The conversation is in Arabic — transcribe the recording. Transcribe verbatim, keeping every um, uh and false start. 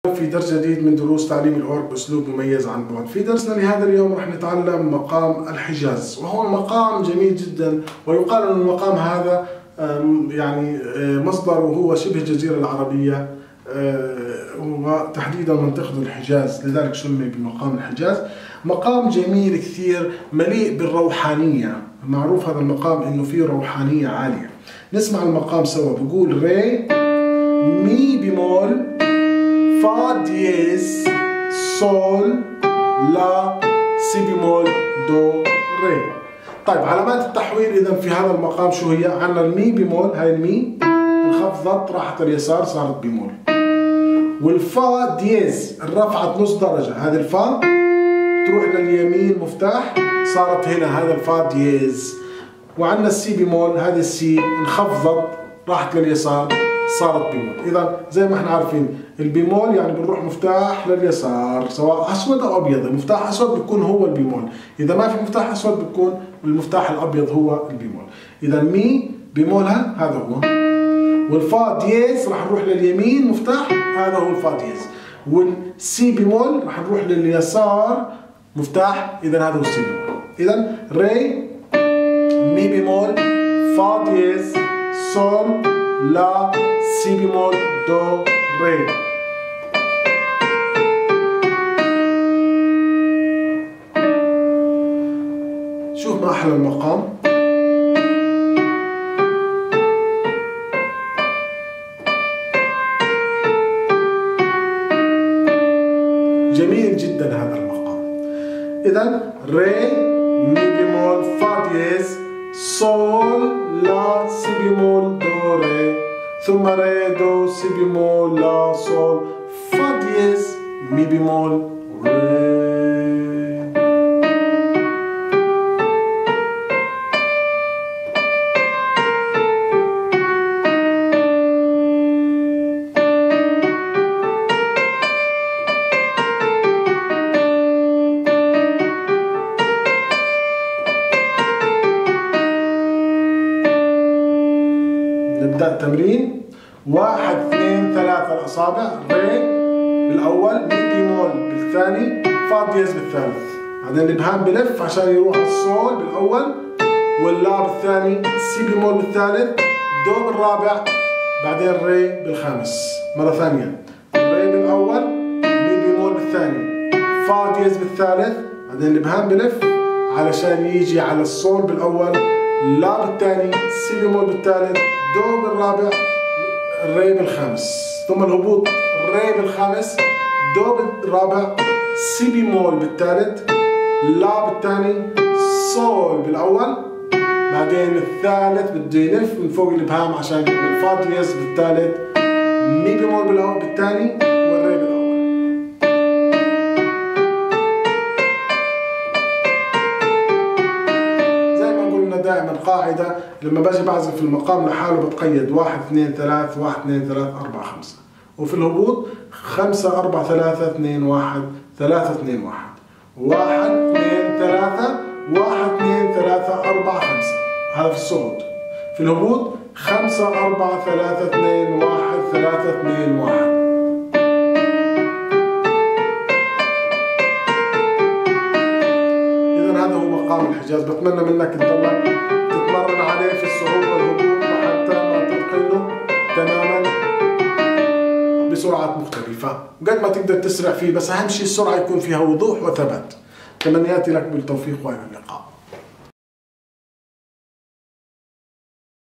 في درس جديد من دروس تعليم الأورج بأسلوب مميز عن بعد. في درسنا لهذا اليوم راح نتعلم مقام الحجاز، وهو مقام جميل جدا، ويقال أن المقام هذا يعني مصدره هو شبه الجزيرة العربية وتحديدا منطقة الحجاز، لذلك سمي بمقام الحجاز. مقام جميل كثير مليء بالروحانية، معروف هذا المقام انه فيه روحانية عالية. نسمع المقام سوا. بقول ري مي بيمول فا دييز سول لا سي بيمول دو ري. طيب علامات التحويل اذا في هذا المقام شو هي؟ عندنا المي بيمول، هاي المي انخفضت راحت اليسار صارت بيمول، والفا دييز رفعت نص درجة، هذه الفا تروح لليمين مفتاح صارت هنا هذا الفا دييز. وعندنا السي بيمول، هذه السي انخفضت راحت لليسار صارت بيمول. اذا زي ما احنا عارفين البيمول يعني بنروح مفتاح لليسار سواء اسود او ابيض، المفتاح اسود بيكون هو البيمول، اذا ما في مفتاح اسود بيكون المفتاح الابيض هو البيمول. اذا مي بيمولها هذا هو، والفا دييز راح نروح لليمين مفتاح هذا هو الفا دييز، والسي بيمول راح نروح لليسار مفتاح اذا هذا هو السي بيمول. اذا ري مي بيمول فا دييز سول لا سي بيمول دو ري. شوف ما احلى المقام. جميل جدا هذا المقام. اذا ري مي بيمول فا دييز سول لا سي بيمول دو ري، ثم ري دو سي بيمول لا سول فا دييز مي بيمول ري. نبدأ التمرين. واحد اثنين ثلاثة الأصابع، ري بالأول، مي بيمول بالثاني، فا دييز بالثالث، بعدين الإبهام بلف عشان يروح الصول بالأول، واللا بالثاني، سي بيمول بالثالث، دو بالرابع، بعدين ري بالخامس. مرة ثانية، ري بالأول، مي بيمول بالثاني، فا دييز بالثالث، بعدين الإبهام بلف علشان يجي على الصول بالأول، لا بالثاني، سي بيمول بالثالث، دو بالرابع، ري بالخامس، ثم الهبوط ري بالخامس، دو بالرابع، سي بيمول بالثالث، لا بالثاني، صول بالأول، بعدين الثالث بده يلف من فوق الإبهام عشان يعمل فا دييز بالثالث، مي بيمول بالأول بالثاني، والري بالأول. دائما قاعدة لما باجي بعزف المقام لحاله بتقيد واحد اثنين ثلاث واحد اثنين ثلاث أربعة خمسة، وفي الهبوط خمسة أربعة ثلاثة اثنين واحد ثلاثة اثنين واحد، واحد اثنين ثلاثة واحد اثنين ثلاثة أربعة خمسة، هذا في الصعود. في الهبوط خمسة أربعة ثلاثة اثنين واحد ثلاثة اثنين واحد. إذا هذا هو مقام الحجاز. بتمنى منك تضلك تتمرن عليه في الصعود والهبوط لحتى ما تتقنه تماما بسرعات مختلفة، وقد ما تقدر تسرع فيه، بس أهم شيء السرعة يكون فيها وضوح وثبات. تمنياتي لك بالتوفيق وإلى اللقاء.